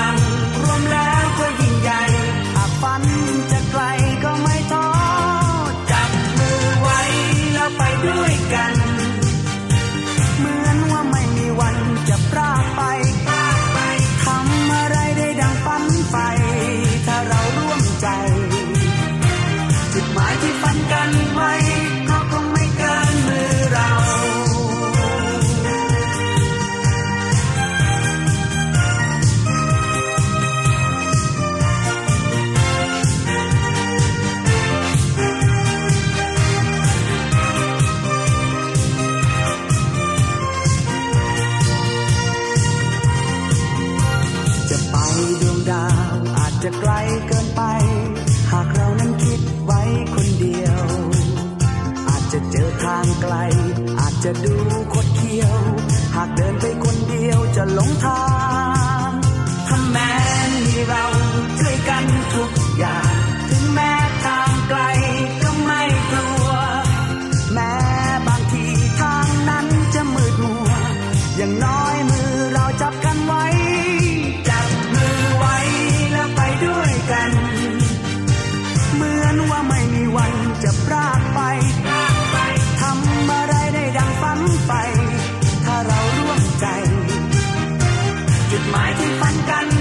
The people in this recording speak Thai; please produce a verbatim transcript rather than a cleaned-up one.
ลังรวมแล้วก็ยิ่งใหญ่หากฝันจะไกลก็ไม่ท้อจับมือไว้แล้วไปด้วยกันเหมือนว่าไม่มีวันจะพรากไปทำอะไรได้ดังฝันใฝ่ถ้าเราร่วมใจจุดหมายที่ฝันกันไว้ก็คงไม่เกินมือเราจะไกลเกินไปหากเรานั้นคิดไว้คนเดียวอาจจะเจอทางไกลอาจจะดูคดเคี้ยวหากเดินไปคนเดียวจะหลงทางถ้าแม้มีเราช่วยกันทุกอย่างถึงแม้ทางไกลก็ไม่กลัวแม้บางทีทางนั้นจะมืดมัวอย่างน้อยมือเราจับกันไว้จับมือไว้ไปด้วยกันเหมือนว่าไม่มีวันจะพรากไปทำอะไรได้ดังฝันใฝ่ถ้าเราร่วมใจจุดหมายที่ฝันกัน